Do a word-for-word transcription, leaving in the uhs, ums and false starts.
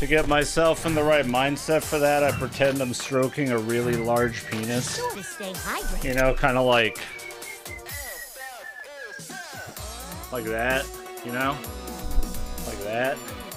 To get myself in the right mindset for that, I pretend I'm stroking a really large penis. Sure to stay hydrated. You know, kind of like... Like that, you know? Like that.